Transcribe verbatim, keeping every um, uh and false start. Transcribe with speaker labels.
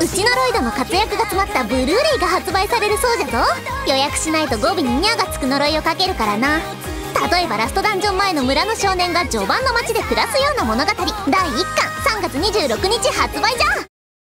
Speaker 1: うちのロイドの活躍が詰まったブルーレイが発売されるそうじゃぞ。予約しないと語尾にニャがつく呪いをかけるからな。例えばラストダンジョン前の村の少年が序盤の街で暮らすような物語だいいっかんさんがつにじゅうろくにち発売じゃ。